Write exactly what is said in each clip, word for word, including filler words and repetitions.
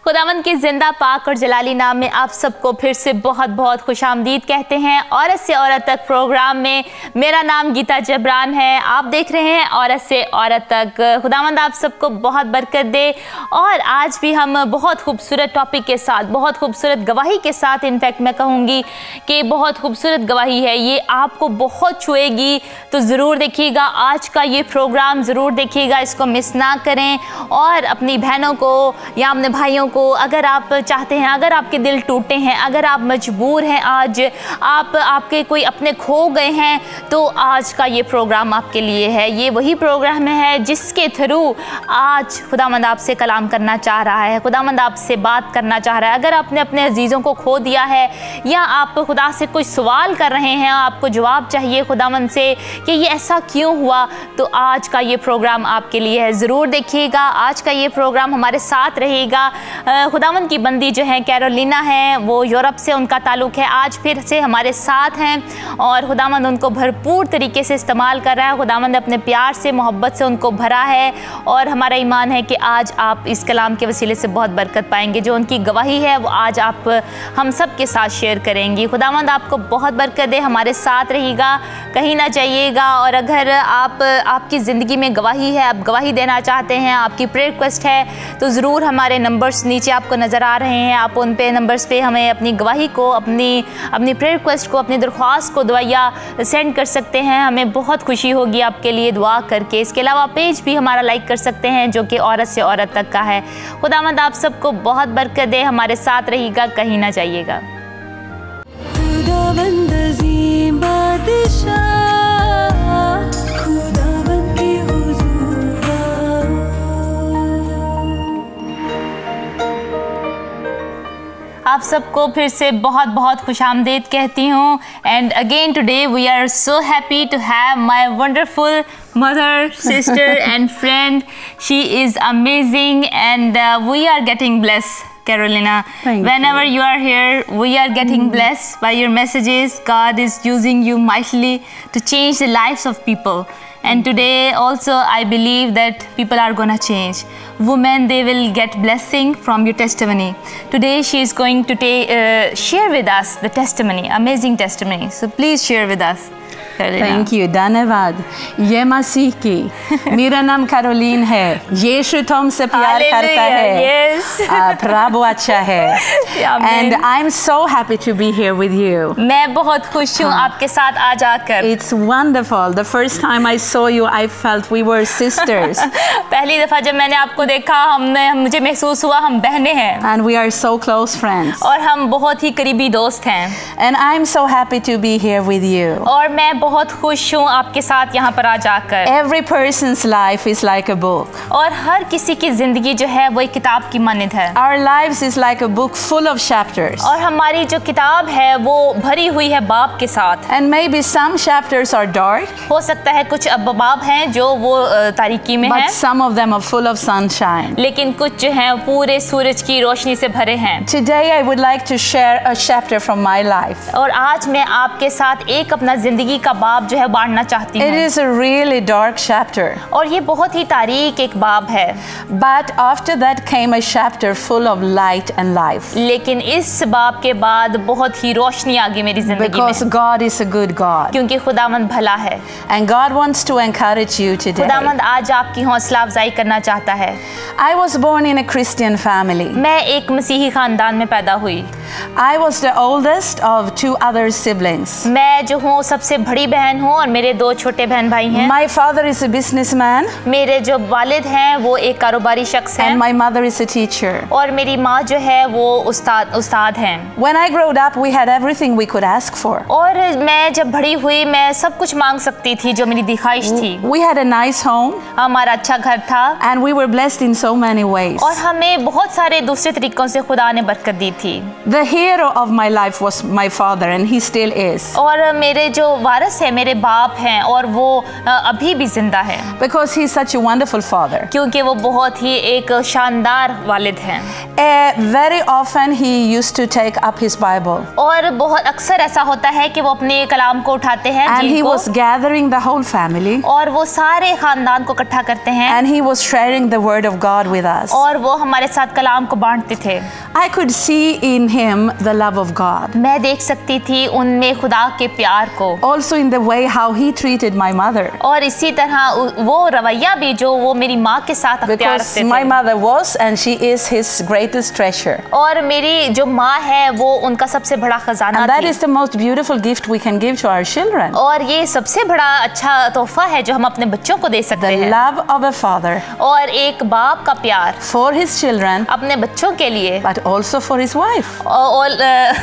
खुदावंद के जिंदा पाक और जलाली नाम में आप सबको फिर से बहुत बहुत खुशामदीद कहते हैं। औरत से औरत तक प्रोग्राम में मेरा नाम गीता जबरान है। आप देख रहे हैं औरत से औरत तक। खुदावंद आप सबको बहुत बरकत दे। और आज भी हम बहुत खूबसूरत टॉपिक के साथ, बहुत खूबसूरत गवाही के साथ, इनफैक्ट मैं कहूँगी कि बहुत खूबसूरत गवाही है, ये आपको बहुत छुएगी। तो ज़रूर देखिएगा आज का ये प्रोग्राम, ज़रूर देखिएगा, इसको मिस ना करें। और अपनी बहनों को या अपने भाइयों को, अगर आप चाहते हैं, अगर आपके दिल टूटे हैं, अगर आप मजबूर हैं, आज आप आपके कोई अपने खो गए हैं, तो आज का ये प्रोग्राम आपके लिए है। ये वही प्रोग्राम है जिसके थ्रू आज खुदावंद आपसे कलाम करना चाह रहा है, खुदावंद आपसे बात करना चाह रहा है। अगर आपने अपने अजीज़ों को खो दिया है या आप खुदा से कुछ सवाल कर रहे हैं, आपको जवाब चाहिए खुदावंद से कि ये ऐसा क्यों हुआ, तो आज का ये प्रोग्राम आपके लिए है। ज़रूर देखिएगा आज का ये प्रोग्राम, हमारे साथ रहेगा। खुदावंद की बंदी जो है कैरोलिना है, वो यूरोप से उनका ताल्लुक़ है, आज फिर से हमारे साथ हैं और खुदावंद उनको भरपूर तरीके से इस्तेमाल कर रहा है। खुदावंद अपने प्यार से, मोहब्बत से उनको भरा है और हमारा ईमान है कि आज आप इस कलाम के वसीले से बहुत बरकत पाएंगे। जो उनकी गवाही है वो आज आप हम सब के साथ शेयर करेंगी। खुदावंद आपको बहुत बरकत दे, हमारे साथ रहिएगा, कहीं ना जाइएगा। और अगर आप आपकी ज़िंदगी में गवाही है, आप गवाही देना चाहते हैं, आपकी प्रेयर रिक्वेस्ट है, तो ज़रूर हमारे नंबर्स नीचे आपको नज़र आ रहे हैं, आप उन पे नंबर्स पे हमें अपनी गवाही को, अपनी अपनी प्रेयर रिक्वेस्ट को, अपनी दरख्वास्त को, दुआया सेंड कर सकते हैं। हमें बहुत खुशी होगी आपके लिए दुआ करके। इसके अलावा पेज भी हमारा लाइक कर सकते हैं जो कि औरत से औरत तक का है। खुदावंद आप सबको बहुत बरकत दे, हमारे साथ रहिएगा, कहीं ना जाइएगा। आप सबको फिर से बहुत बहुत खुशामदीद कहती हूँ। And again today we are so happy to have my wonderful mother, sister and friend. She is amazing and uh, we are getting blessed, Carolina. Thank Whenever you. you are here, we are getting mm. blessed by your messages. God is using you mightily to change the lives of people. And today also I believe that people are gonna change. Women, they will get blessing from your testimony. Today she is going to uh, share with us the testimony, amazing testimony. So please share with us. Thank you, धन्यवाद। ये मसीह की, मेरा नाम Caroline है, यीशु तुमसे प्यार करता है, yes. प्रभु अच्छा है। And I am so happy to be here with you. मैं बहुत खुश हूँ आपके साथ आज आकर। It's wonderful. The first time I saw you I felt we were sisters. पहली दफा जब मैंने आपको देखा, हमने मुझे महसूस हुआ हम बहनें हैं। And we are so close friends. और हम बहुत ही करीबी दोस्त हैं। And I am so happy to be here with you. और मैं बहुत खुश हूँ आपके साथ यहाँ पर आज आकर। Every person's life is like a book. और हर किसी की जिंदगी जो है वो एक किताब की मानद है। Our lives is like a book full of chapters. और हमारी जो किताब है वो भरी हुई है बाब के साथ। And maybe some chapters are dark. हो सकता है कुछ बाब हैं जो वो तारीकी में हैं। But some of them are full of sunshine. लेकिन कुछ जो हैं पूरे सूरज की रोशनी से भरे हैं। Today I would like to share a chapter from my life. और आज मैं आपके साथ एक अपना जिंदगी का बाब जो है बांटना चाहती हूँ। It is a really dark chapter. और ये बहुत ही तारीक एक बाब है। But after that came a chapter full of light and life. लेकिन इस बाब के बाद बहुत ही रोशनी आ गई मेरी जिंदगी में। Because God is a good God. क्योंकि खुदावंद भला है। And God wants to encourage you today. खुदावंद आज आपकी हौसला अफजाई करना चाहता है। I was born in a Christian family. मैं एक मसीही खानदान में पैदा हुई। I was the oldest of two other siblings. मैं जो हूँ सबसे बड़ी बहन हूँ और मेरे दो छोटे बहन भाई हैं। My father is a businessman. मेरे जो वालिद हैं वो एक कारोबारी शख्स हैं। And my mother is a teacher. और मेरी माँ जो है वो उस्ताद उस्ताद हैं। When I grew up, we had everything we could ask for. और मैं जब बड़ी हुई मैं सब कुछ मांग सकती थी जो मेरी ख्वाहिश थी। We had a nice home. हमारा अच्छा घर था। And we were blessed in so many ways. और हमें बहुत सारे दूसरे तरीकों से खुदा ने बरकत दी थी। The the hero of my life was my father, and he still is. और मेरे जो वारिस है मेरे बाप हैं और वो अभी भी जिंदा है. Because he is such a wonderful father. क्योंकि वो बहुत ही एक शानदार वालिद हैं. Uh, very often he used to take up his Bible. और बहुत अक्सर ऐसा होता है कि वो अपने कलाम को उठाते हैं. And he was gathering the whole family. और वो सारे खानदान को इकट्ठा करते हैं. And he was sharing the word of God with us. और वो हमारे साथ कलाम को बांटते थे. I could see in him the love of God. मैं देख सकती थी उनमें खुदा के प्यार को. Also in the way how he treated my mother. और इसी तरह वो रवैया भी जो वो मेरी माँ के साथ अख्तियार रखते थे. Because my mother was and she is his greatest treasure. और मेरी जो माँ है वो उनका सबसे बड़ा खजाना थी. And that is the most beautiful gift we can give to our children. और ये सबसे बड़ा अच्छा तोहफा है जो हम अपने बच्चों को दे सकते हैं. The love of a father. और एक बाप का प्यार. For his children. अपने बच्चों के लिए. But also for his wife. और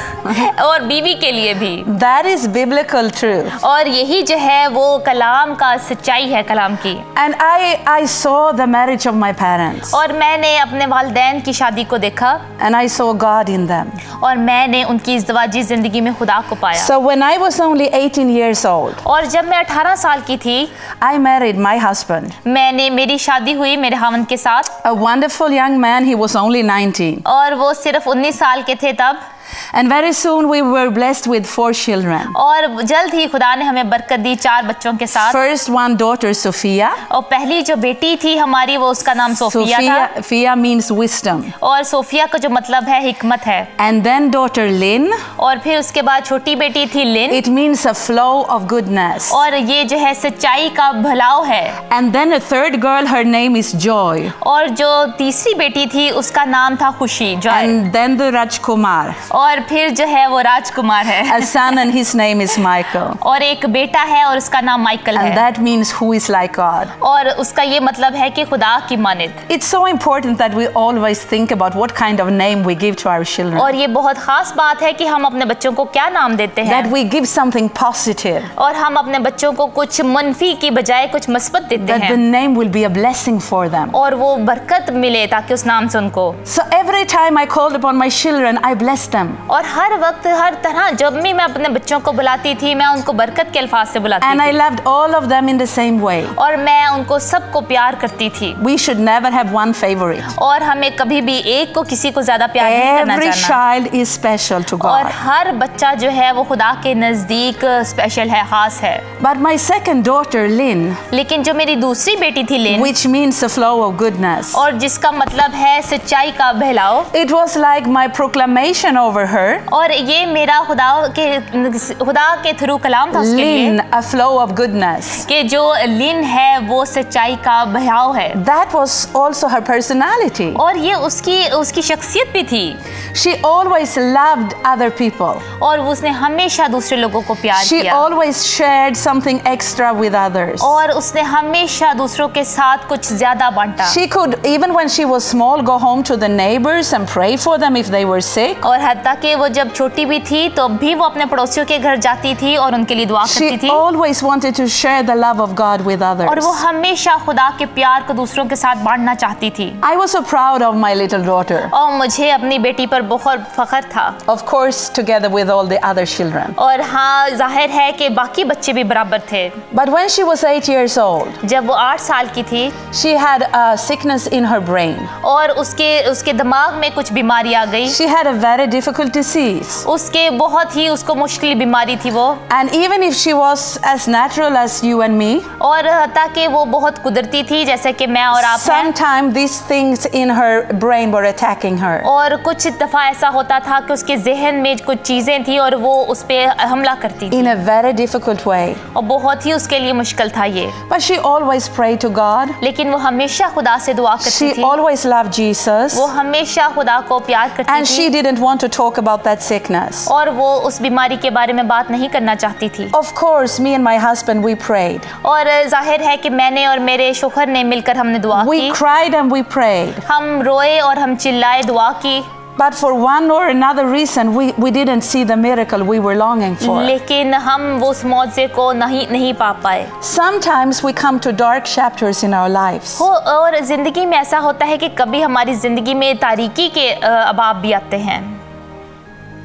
और बीवी के लिए भी. That is biblical truth. और यही जो है वो कलाम का सच्चाई है कलाम की. And I I saw the marriage of my parents. और मैंने अपने वालिदैन की शादी को देखा. And I saw God in them. और मैंने उनकी इज़्दिवाजी जिंदगी में खुदा को पाया. So when I was only eighteen years old. और जब मैं अठारह साल की थी. I married my husband. मैंने मेरी शादी हुई मेरे हावंद के साथ. A wonderful young man. He was only nineteen. और वो सिर्फ उन्नीस साल के थे तब. And very soon we were blessed with four children. और जल्द ही खुदा ने हमें बरकत दी चार बच्चों के साथ. First one daughter Sophia. और पहली जो बेटी थी हमारी वो उसका नाम सोफिया था. Sophia means wisdom. और सोफिया का जो मतलब है हिकमत है. And then daughter Lynn. और फिर उसके बाद छोटी बेटी थी लिन. It means a flow of goodness. और ये जो है सच्चाई का भलाव है. And then a third girl, her name is Joy. और जो तीसरी बेटी थी उसका नाम था खुशी. Joy. And then the Rajkumar. और फिर जो है वो राजकुमार है. A son and his name is Michael. और एक बेटा है और उसका नाम माइकल है. And that means who is like God. और उसका ये मतलब है कि खुदा की मानिद. It's so important that we always think about what kind of name we give to our children. और ये बहुत खास बात है कि हम अपने बच्चों को क्या नाम देते हैं. That we give something positive. और हम अपने बच्चों को कुछ मनफी की बजाय कुछ मस्बत देते हैं. That the name will be a blessing for them. और वो बरकत मिले ताकि उस नाम से उनको. So every time I called upon my children, I blessed them. और हर वक्त हर तरह जब भी मैं अपने बच्चों को बुलाती थी मैं उनको बरकत के अल्फाज से बुलाती And थी. I loved all of them in the same way. और मैं उनको सबको प्यार करती थी. We should never have one favorite. और हमें कभी भी एक को किसी को ज्यादा प्यार नहीं करना Every चाहिए. child is special to God. और हर बच्चा जो है वो खुदा के नजदीक स्पेशल है, खास है. But my second daughter Lynn. लेकिन जो मेरी दूसरी बेटी थी लिन. Which means a flow of goodness. और जिसका मतलब है सच्चाई का बहलाव. It was like my proclamation over her. और ये मेरा खुदा के खुदा के थ्रू कलाम था उसके लिए. Lynn, a flow of goodness. कि जो लिन है वो सच्चाई का बहाव है. That was also her personality. और ये उसकी उसकी शख्सियत भी थी. She always loved other people. और उसने हमेशा दूसरे लोगों को प्यार She किया. always shared something extra with others. और उसने हमेशा दूसरों के साथ कुछ ज्यादा बांटा. She could, even when she was small, go home to the neighbors and pray for them if they were sick. और हत्ता कि वो जब छोटी भी थी तो भी वो अपने पड़ोसियों के घर जाती थी और उनके लिए दुआ करती She थी. always wanted to share the love of God with others. और वो हमेशा खुदा के प्यार को दूसरों के साथ बांटना चाहती थी. I was so proud of my little daughter. और मुझे अपनी बेटी पर बहुत फख्र था. Of course, together with all the other children. और हाँ जाहिर है कि बाकी बच्चे भी बराबर थे. But when she was eight years old, जब वो आठ साल की थी, she had a sickness in her brain. और उसके उसके दिमाग में कुछ बीमारी आ गई. She had a very difficult disease. उसके बहुत ही उसको मुश्किल बीमारी थी वो. And even if she was as natural as you and me, और ताकि वो बहुत कुदरती थी जैसे कि मैं और आप हैं. sometimes these things in her brain were attacking her. और कुछ दफा ऐसा होता था कि उसके जहन में कुछ चीजें थी और वो उस पे हमला करती थी. In a very difficult way. और बहुत ही उसके लिए मुश्किल था ये. But she always prayed to God. लेकिन वो हमेशा खुदा से दुआ करती She थी. always loved Jesus. वो हमेशा खुदा को प्यार करती And थी. she didn't want to talk about that sickness. और वो उस बीमारी के बारे में बात नहीं करना चाहती थी. Of course, me and my husband, we prayed. और जाहिर है कि मैंने और मेरे शोहर ने मिलकर हमने दुआ We की. cried and we prayed. हम रोए और हम चिल्लाए, दुआ की. But for one or another reason, we, we didn't see the miracle we were longing for. लेकिन हम वो उस मौजे को नहीं नहीं पा पाए. Sometimes we come to dark chapters in our lives. हो और जिंदगी में ऐसा होता है कि कभी हमारी जिंदगी में तारीकी के अ, अबाब भी आते हैं.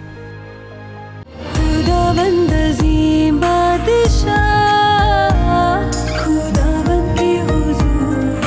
दिशा खुदावन की हुजूर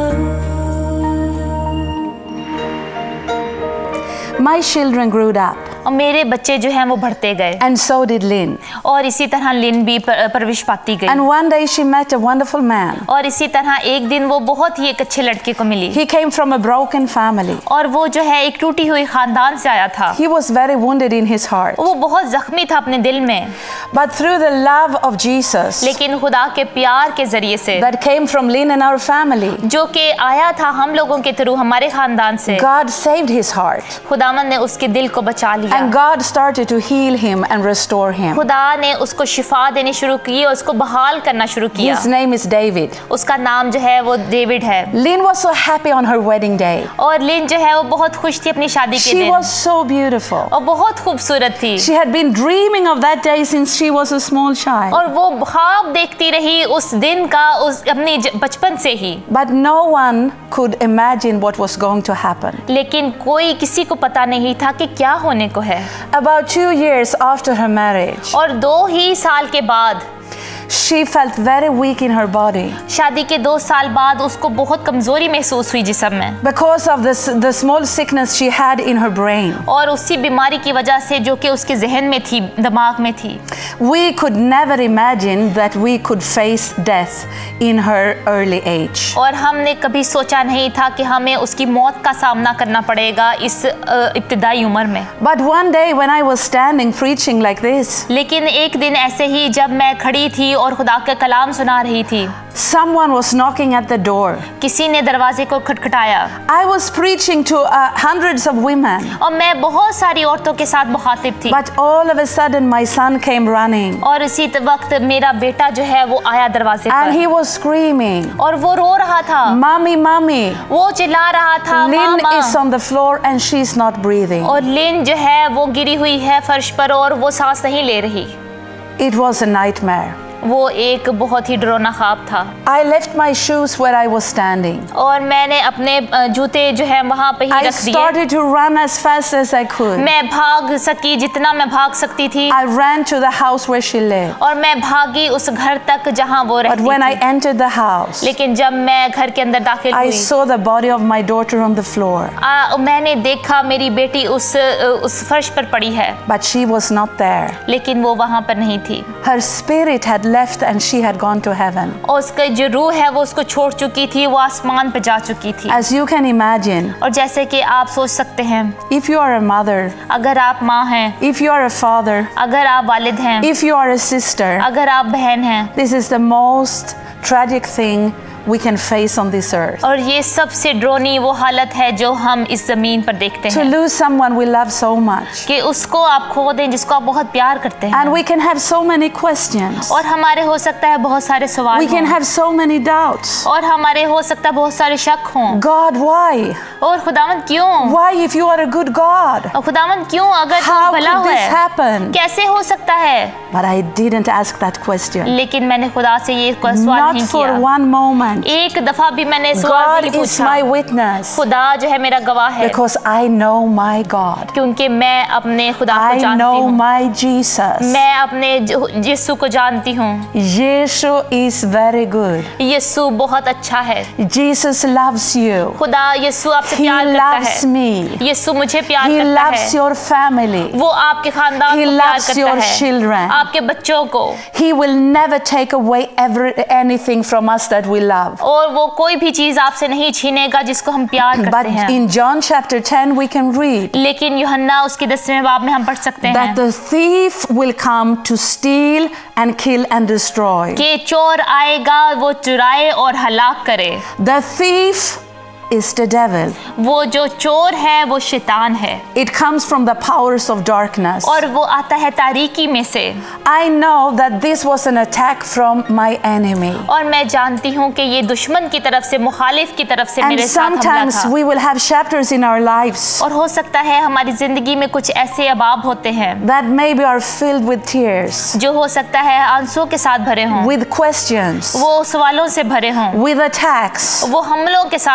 आओ। My children grew up. और मेरे बच्चे जो हैं वो बढ़ते गए। And so did Lynn. और इसी तरह लिन भी परवरिश पाती गई। And one day she met a wonderful man. और इसी तरह एक दिन वो बहुत ही एक अच्छे लड़के को मिली। He came from a broken family. और वो जो है एक टूटी हुई खानदान से आया था। He was very wounded in his heart. वो बहुत जख्मी था अपने दिल में। But through the love of Jesus, लेकिन खुदा के प्यार के जरिए से that came from Lynn and our family, जो कि आया था हम लोगों के थ्रू हमारे खानदान से, God saved his heart. खुदावन ने उसके दिल को बचा लिया। And God started to heal him and restore him. खुदा ने उसको शिफा देनी शुरू की और उसको बहाल करना शुरू किया। His name is David. उसका नाम जो है वो डेविड है। Lynn was so happy on her wedding day. और लिन जो है वो बहुत खुश थी अपनी शादी के दिन। She was so beautiful. और बहुत खूबसूरत थी। She had been dreaming of that day since she was a small child. और वो ख्वाब देखती रही उस दिन का, उस अपनी बचपन से ही। But no one could imagine what was going to happen. लेकिन कोई किसी को पता नहीं था कि क्या होने को है। About two years after her marriage, और दो ही साल के बाद she felt very weak in her body. शादी के दो साल बाद उसको बहुत कमजोरी महसूस हुई जिस्म में। Because of this, the small sickness she had in her brain. और उसी बीमारी की वजह से जो कि उसके जहन में थी, दिमाग में थी। We could never imagine that we could face death in her early age. और हमने कभी सोचा नहीं था कि हमें उसकी मौत का सामना करना पड़ेगा इस इब्तिदाई उम्र में। But one day when I was standing preaching like this, लेकिन एक दिन ऐसे ही जब मैं खड़ी थी और खुदा का कलाम सुना रही थी, someone was knocking at the door. किसी ने दरवाजे को खटखटाया। I was preaching to uh, hundreds of women. और मैं बहुत सारी औरतों के साथ मुखातिब थी। But all of a sudden my son came running. और इसी वक्त मेरा बेटा जो है वो आया दरवाजे पर। And he was screaming. और वो रो रहा था। Mommy, mommy. वो चिल्ला रहा था, Lynn mama. is on the floor and she's not breathing. और लिन जो है वो गिरी हुई है फर्श पर और वो सांस नहीं ले रही। It was a nightmare. वो एक बहुत ही डरावना ख्वाब था। I left my shoes where I was standing. और मैंने अपने जूते जो है वहाँ पे ही I रख दिए। started to run as fast as I could. मैं भाग सकी जितना मैं भाग सकती थी। I ran to the house where she lived. और मैं भागी उस घर तक जहाँ वो रहती But when थी। I entered the house, लेकिन जब मैं घर के अंदर दाखिल I हुई, saw the body of my daughter on the floor. आ, मैंने देखा मेरी बेटी उस उस फर्श पर पड़ी है। But she was not there. लेकिन वो वहाँ पर नहीं थी। Her spirit had left and she had gone to heaven. और उसका जो रूह है वो उसको छोड़ चुकी थी, वो आसमान पर जा चुकी थी। As you can imagine, और जैसे कि आप सोच सकते हैं, if you are a mother, अगर आप माँ हैं, if you are a father, अगर आप वालिद हैं, if you are a sister, अगर आप बहन हैं, this is the most tragic thing we can face on this earth. और ये सबसे ड्रोनी वो हालत है जो हम इस जमीन पर देखते To हैं lose someone we love so much. कि उसको आप खो दें जिसको आप बहुत प्यार करते हैं। And we can have so many questions. और हमारे हो सकता है बहुत सारे सवाल We can हों। have so many doubts. और हमारे हो सकता है बहुत सारे शक हों। God, why? और खुदावंद क्यों? Why, if you are a good God? और खुदावंद क्यों अगर तू How भला could this है happen? कैसे हो सकता है? But I didn't ask that question. लेकिन मैंने खुदा से ये सवाल Not नहीं for किया। one moment. एक दफा भी मैंने सवाल God नहीं is पूछा। my witness. खुदा जो है मेरा गवाह है। Because I know my God. क्योंकि मैं अपने खुदा को I जानती know हूँ। my Jesus. मैं अपने यीशु को जानती हूँ। Yeshua is very good. यीशु बहुत अच्छा है। Jesus loves you. खुदा यीशु आपसे He प्यार करता loves है। me. यीशु मुझे प्यार He करता loves है। your family. वो आपके खानदान He को प्यार loves करता your है। children. आपके बच्चों को। He will never take away every, anything from us that we love. और वो कोई भी चीज आपसे नहीं छीनेगा जिसको हम प्यार But करते हैं। in John chapter ten we can read लेकिन यूहन्ना उसके दसवें बाब में हम पढ़ सकते हैं that the thief will come to steal and kill and destroy. कि चोर आएगा वो चुराए और हलाक करे। The thief is the devil. वो जो चोर है वो शैतान है। It comes from the powers of darkness. और वो आता है तारीकी में से। I know that this was an attack from my enemy. और मैं जानती हूँ कि ये दुश्मन की तरफ से, मुखालिफ की तरफ से And मेरे साथ हमला sometimes था। we will have chapters in our lives और हो सकता है हमारी जिंदगी में कुछ ऐसे अबाब होते हैं that maybe are filled with tears, जो हो सकता है आंसुओं के साथ भरे हों, with questions, वो सवालों से भरे हों, with attacks. वो हमलों के साथ भरे हों।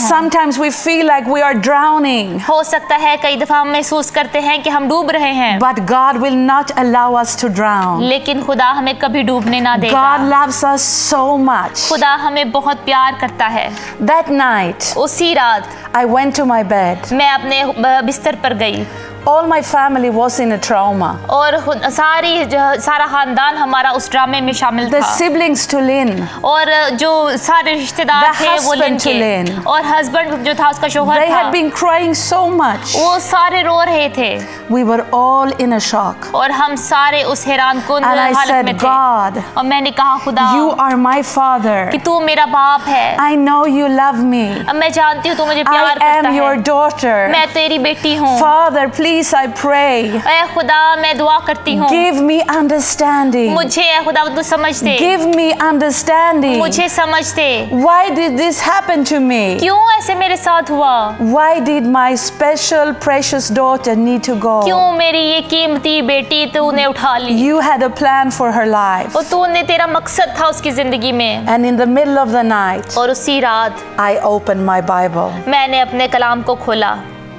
Sometimes we feel like we are drowning. हो सकता है कई दफा हम महसूस करते हैं कि हम डूब रहे हैं. But God will not allow us to drown. लेकिन खुदा हमें कभी डूबने ना देगा. God loves us so much. खुदा हमें बहुत प्यार करता है. That night, उसी रात I went to my bed. मैं अपने बिस्तर पर गई. All my family was in a trauma. और सारी सारा खानदान हमारा उस ड्रामे में शामिल था. The siblings to Lynn. और जो सारे रिश्तेदार थे वो लिन के. और हस्बैंड जो था उसका शौहर था. They had been crying so much. वो सारे रो रहे थे. We were all in a shock. और हम सारे उस हैरानकुन हालत में थे. God, और मैंने कहा खुदा, You are my father. कि तू मेरा बाप है. I know you love me. अब मैं जानती हूँ तू मुझे प्यार I करता am है. your daughter. मैं तेरी बेटी हूँ. Father, please, I pray. ऐ खुदा मैं दुआ करती हूँ. Give me understanding. मुझे ऐ खुदा तू समझ दे. Give me understanding. मुझे समझ दे. Why did this happen to me? क्यों ऐसे मेरे साथ हुआ? Why did my special precious daughter need to go? क्यों मेरी ये कीमती बेटी तूने उठा ली? You had a plan for her life. और तूने तेरा मकसद था उसकी जिंदगी में. And in the middle of the night, और उसी रात I opened my Bible. मैंने अपने कलाम को खोला.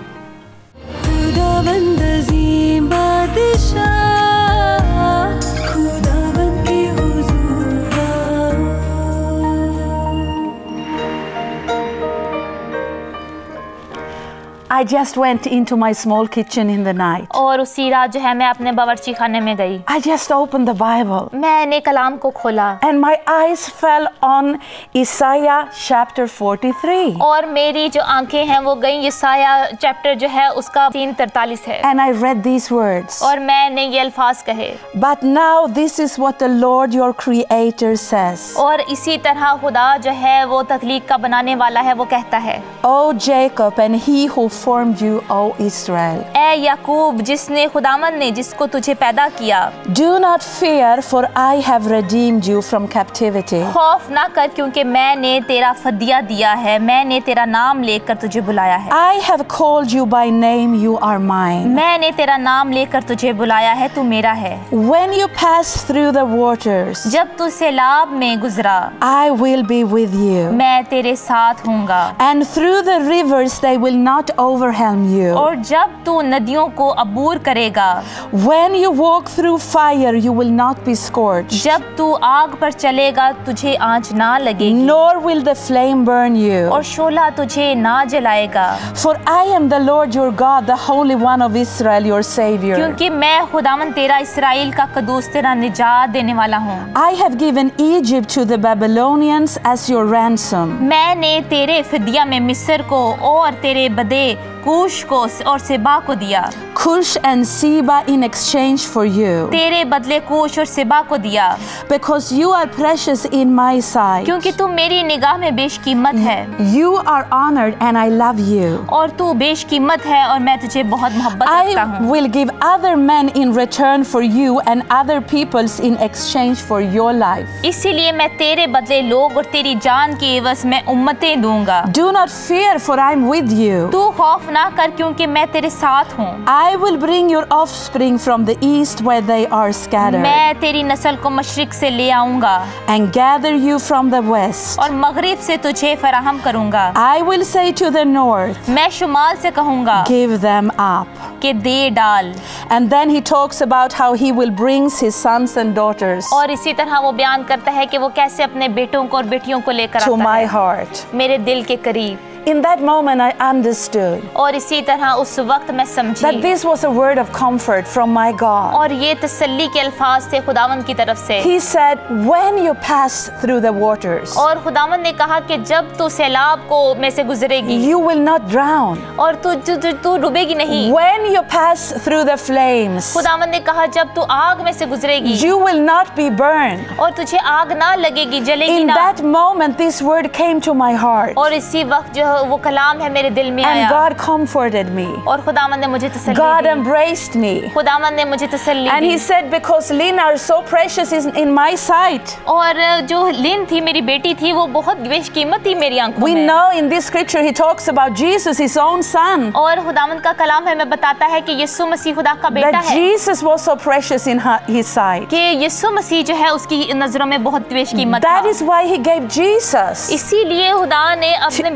I just went into my small kitchen in the night. और उसी रात जो है मैं अपने बावर्ची खाने में गई. I just opened the Bible. मैंने कलाम को खोला. And my eyes fell on Isaiah chapter forty-three. और मेरी जो आंखें हैं वो गई यसाया चैप्टर जो है उसका तीन तरतालीस है. And I read these words. और मैंने ये अल्फाज कहे. But now this is what the Lord your Creator says. और इसी तरह खुदा जो है वो तख्लीक का बनाने वाला है वो कहता है. O Jacob and he who formed you, O Israel. ऐ याकूब जिसने खुदावंद ने जिसको तुझे पैदा किया. Do not fear, for I have redeemed you from captivity. खौफ ना कर क्योंकि मैंने तेरा फदिया दिया है. मैंने तेरा नाम लेकर तुझे बुलाया है. I have called you by name, you are mine. मैंने तेरा नाम लेकर तुझे बुलाया है, तू मेरा है. When you pass through the waters, जब तू सैलाब में गुजरा, I will be with you. मैं तेरे साथ हूँगा. And through the rivers they will not overwhelm you. और जब तू नदियों को अबूर करेगा, when you walk through fire you will not be scorched. जब तू आग पर चलेगा तुझे आँच ना लगेगी. nor will the flame burn you. और शोला तुझे ना जलाएगा. For I am the Lord your God, the Holy One of Israel, your Savior. क्योंकि मैं खुदावंद तेरा इस्राएल का कदूस तेरा निजात देने वाला हूँ. I have given Egypt to the Babylonians as your ransom. मैंने तेरे फिदिया में मिस्र को और तेरे बदे कूश को और सेबा को दिया. Cush and Seba in exchange for you. तेरे बदले कूश और सेबा को दिया. Because you are precious in my sight. क्योंकि तू मेरी निगाह में बेशकीमत है. You are honored and I love you. और तू बेशकीमत है और मैं तुझे बहुत मोहब्बत रखता हूँ. I will give other men in return for you and other peoples in exchange for your life. इसीलिए मैं तेरे बदले लोग और तेरी जान के एवज में उम्मतें दूंगा. Do not fear, for I am with you. तू खौफ ना कर क्योंकि मैं तेरे साथ हूँ. I will bring your offspring from the east where they are scattered. मैं तेरी नस्ल को मशरिक से ले आऊंगा. And gather you from the west. और मगरिब से तुझे फराहम करूंगा. I will say to the north. मैं शुमाल से कहूँगा. Give them up. कि दे डाल. And then he talks about how he will bring his sons and daughters. और इसी तरह वो बयान करता है कि वो कैसे अपने बेटों को और बेटियों को लेकर आता है. To my heart. मेरे दिल के करीब. In that moment I understood. और इसी तरह उस वक्त मैं समझी. That this was a word of comfort from my God. और ये तसल्ली के अल्फाज थे खुदावंद की तरफ से. He said, when you pass through the waters. और खुदावंद ने कहा कि जब तू सैलाब को में से गुजरेगी. You will not drown. और तू तू तू डूबेगी नहीं. When you pass through the flames. खुदावंद ने कहा जब तू आग में से गुजरेगी. You will not be burned. और तुझे आग ना लगेगी, जलेगी ना. In that moment this word came to my heart. और इसी वक्त जो वो कलाम है मेरे दिल में आया. And God comforted me. और खुदावंद ने मुझे तसल्ली दी. God embraced me. खुदावंद ने मुझे तसल्ली दी. And he said, because Lynn are so precious in my sight. और जो लिन थी मेरी बेटी थी वो बहुत बेशकीमत थी मेरी आंखों में. We know in this scripture he talks about Jesus, his own son. और खुदावंद का कलाम है में बताता है कि यीशु मसीह खुदा का बेटा है. That Jesus was so precious in his sight. कि यीशु मसीह जो है उसकी नजरों में बहुत बेशकीमत था. That is why he gave Jesus. इसीलिए खुदा ने अपने बेटे को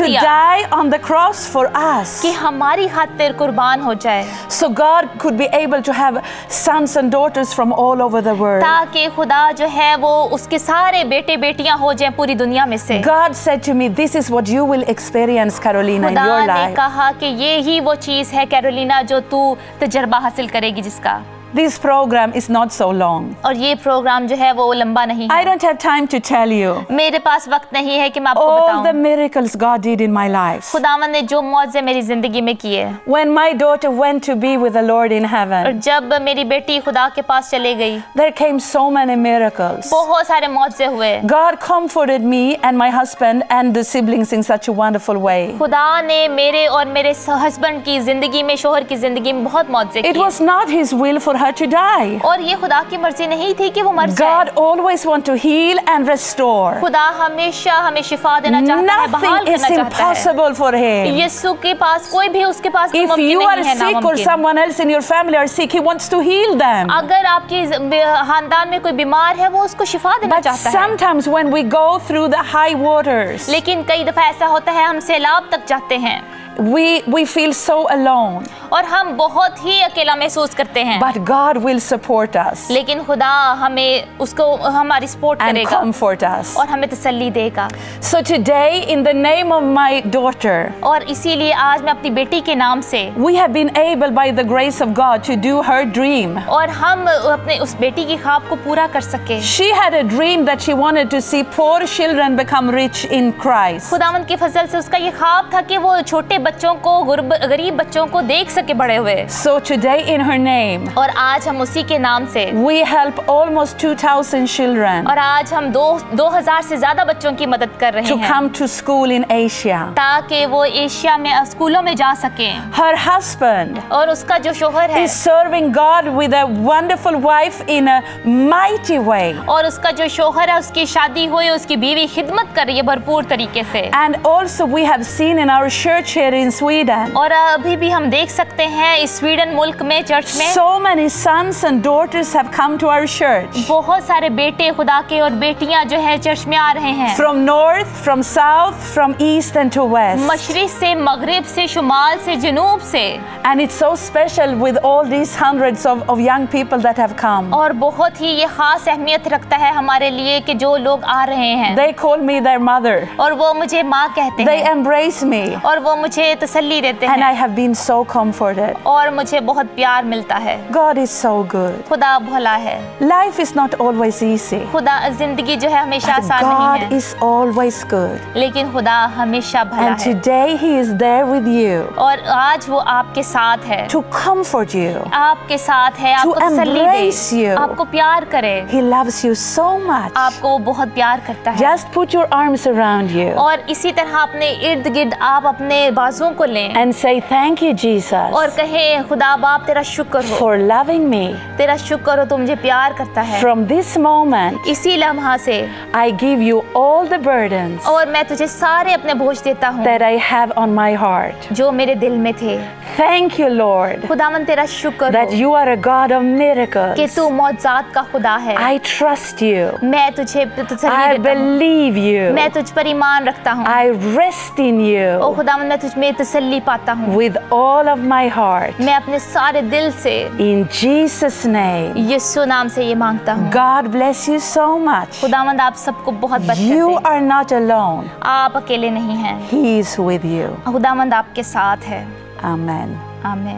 to die on the cross for us, कि हमारी खातिर कुर्बान हो जाए, so God could be able to have sons and daughters from all over the world. ताकि खुदा जो है वो उसके सारे बेटे बेटियां हो जाएं पूरी दुनिया में से. God said to me, this is what you will experience, Carolina, in your खुदा ने life. कहा कि ये ही वो चीज है कैरोलिना जो तू तजर्बा हासिल करेगी जिसका. This program is not so long. और ये प्रोग्राम जो है वो लंबा नहीं है. I don't have time to tell you मेरे पास वक्त नहीं है कि मैं आपको all बताऊं the miracles God did in my life. खुदावंद ने जो मौजे मेरी जिंदगी में किए. When my daughter went to be with the Lord in और heaven, जब मेरी बेटी खुदा के पास चले गई, there came so many miracles. बहुत सारे मौजे हुए. God comforted me and my husband and the siblings in such a wonderful way. खुदा ने मेरे और मेरे हस्बैंड की जिंदगी में, शोहर की जिंदगी में बहुत मौजे किए. It was not His will for her to die. और ये खुदा की मर्जी नहीं थी कि वो मर जाए. God always wants to heal and restore. खुदा हमेशा हमें शिफा देना चाहता है, बहाल Nothing is करना चाहता है. impossible for Him. यीशु के पास कोई भी उसके पास If मुमकिन you नहीं are है, sick or नामुमकिन. someone else in your family are sick, He wants to heal them. अगर आपकी खानदान में कोई बीमार है वो उसको शिफा देना But चाहता है. sometimes when we go through the high waters, लेकिन कई दफा ऐसा होता है हम सैलाब तक जाते हैं we we feel so alone. और हम बहुत ही अकेला महसूस करते हैं. But God will support us लेकिन खुदा हमें उसको हमारी सपोर्ट and करेगा comfort us. और हमें तसल्ली देगा. So today, in the name of my daughter, और इसीलिए आज मैं अपनी बेटी के नाम से, we have been able by the grace of God to do her dream. और हम अपने उस बेटी की ख्वाब को पूरा कर सके. She had a dream that she wanted to see poor children become rich in Christ. खुदावंद के फजल से उसका ये ख्वाब था कि वो छोटे बच्चों को, गरीब बच्चों को देख सके बड़े हुए. So today in her name, और आज हम उसी के नाम से we help almost two thousand children और आज हम दो दो हजार से ज्यादा बच्चों की मदद कर रहे to हैं come to school in Asia. ताकि वो एशिया में स्कूलों में जा सकें. Her husband और उसका जो शोहर है is serving God with a wonderful wife in a mighty way. और उसका जो शोहर है उसकी शादी हुई, उसकी बीवी खिदमत कर रही है भरपूर तरीके से. And also we have seen in our church here in Sweden, और अभी भी हम देख सकते हैं इस स्वीडन मुल्क में चर्च में so many sons and daughters have come to our church. बहुत सारे बेटे खुदा के और बेटियां जो है चर्च में आ रहे हैं. From north, from south, from east and to west. मशरिक से, मगरिब से, शुमाल से, जनूब से. And it's so special with all these hundreds of, of young people that have come. और बहुत ही ये खास अहमियत रखता है हमारे लिए कि जो लोग आ रहे हैं. They call me their mother. और वो मुझे माँ कहते They हैं. embrace me. और वो मुझे तसल्ली देते And हैं. I have been so comforted. और मुझे बहुत प्यार मिलता है. God is so good. खुदा भला है. Life is not always easy. खुदा जिंदगी जो है हमेशा But आसान नहीं God है. is always good. लेकिन खुदा हमेशा भला And है. today He is there with you और आज वो आपके साथ है. to comfort you. आपके साथ है, आपको To तसल्ली embrace दे, you. आपको प्यार करे. He loves you so much. आपको वो बहुत प्यार करता है. Just put your arms around you और इसी तरह अपने इर्द गिर्द आप अपने बाजुओं को लें and say thank you, Jesus, और कहें खुदा बाप तेरा शुक्र हो, for loving me. तेरा शुक्र हो, तू मुझे प्यार करता है. From this moment, इसी लम्हा से I give you all the burdens और मैं तुझे सारे अपने बोझ देता हूँ that I have on my heart. जो मेरे दिल में थे. Thank you, Lord, खुदावन तेरा शुक्र that हो you are a God of कि miracles. तू मौजूद का खुदा है. I trust you. मैं तुझे तसल्ली I देता हूँ. believe you. मैं तुझ पर ईमान रखता हूँ. I rest in O you खुदावन मैं तुझ में तसल्ली पाता हूँ with all of my heart. मैं अपने सारे दिल से In Jesus' name. यीशु नाम से ये मांगता हूँ. God bless you so much. खुदावंद आप सबको बहुत बरकत You they. are not alone. आप अकेले नहीं हैं. He is with you. खुदावंद आपके साथ है. Amen. आमीन.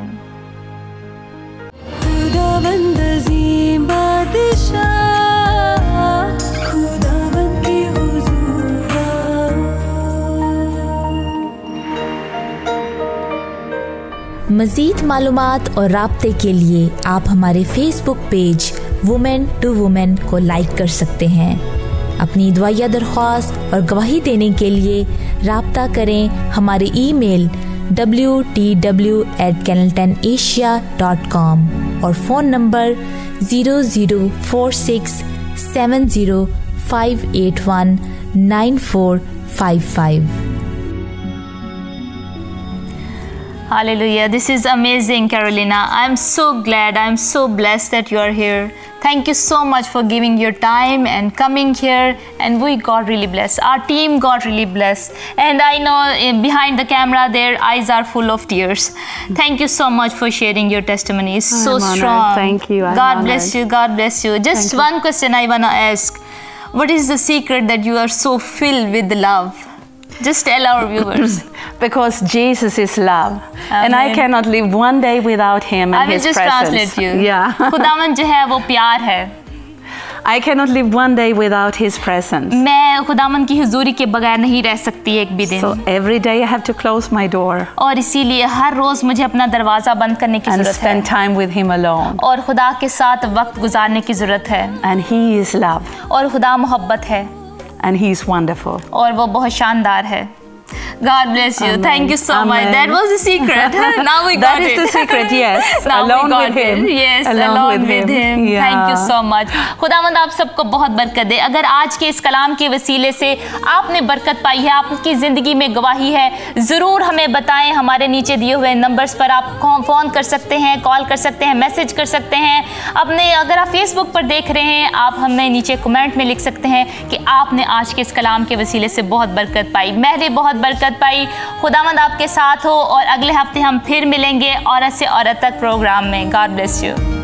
खुदावंद अज़ीम बादशाह, खुदावंद की हुज़ूर मज़ीद मालूमात और राब्ते के लिए आप हमारे Facebook page women to women को लाइक कर सकते हैं. अपनी दुआया दरख्वास्त और गवाही देने के लिए राब्ता करें हमारे email W T W at Canleton Asia dot com और phone number zero zero four six seven zero five eight one nine four five five. Hallelujah. This is amazing, Carolina. I'm so glad, I'm so blessed that you are here. Thank you so much for giving your time and coming here, and we got really blessed. Our team got really blessed, and I know uh, behind the camera their eyes are full of tears. Thank you so much for sharing your testimony. It's so I'm honored. strong. Thank you. I'm God honored. bless you. God bless you. Just Thank you. one question I wanna ask. What is the secret that you are so filled with love? Just tell our viewers. Because Jesus is love, and I Amen. cannot live one day without Him I and will His just presence. translate you. Yeah. खुदावन जो है वो प्यार है. I cannot live one day without His presence. मैं खुदावन की हुजूरी के बगैर नहीं रह सकती एक भी दिन. So every day I have to close my door और इसीलिए हर रोज मुझे अपना दरवाजा बंद करने की and जरूरत है. spend time with Him alone. और खुदा के साथ वक्त गुजारने की जरूरत है. And He is love, और खुदा मोहब्बत है. and He is wonderful. और वो बहुत शानदार है. God bless you. Amen. Thank you so Amen. much. That was the secret. Now we got That is it. the secret, yes. Now Alone we got with Him. it. Yes, Alone alone with with Him. Him. Yeah. Thank you so much. खुदावंद आप सबको बहुत बरकत दे. अगर आज के इस कलाम के वसीले से आपने बरकत पाई है, आपकी ज़िंदगी में गवाही है, ज़रूर हमें बताएं. हमारे नीचे दिए हुए नंबर्स पर आप फ़ोन कर सकते हैं, कॉल कर सकते हैं, मैसेज कर सकते हैं. अपने अगर आप फेसबुक पर देख रहे हैं, आप हमें नीचे कमेंट में लिख सकते हैं कि आपने आज के इस कलाम के वसीले से बहुत बरकत पाई. मैंने बहुत बरकत पाई. खुदावंद आपके साथ हो, और अगले हफ्ते हम फिर मिलेंगे औरत से औरत तक प्रोग्राम में. God bless you.